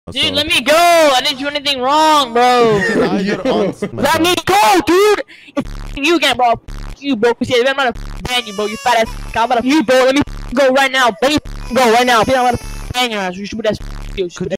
Dude, let me go! I didn't do anything wrong, bro! Let me go, dude! If you again, bro. You, bro. I'm gonna ban you, bro. You fat ass. I'm gonna you, bro. Let me go right now. Let me go right now. I'm gonna ban your ass. You stupid ass.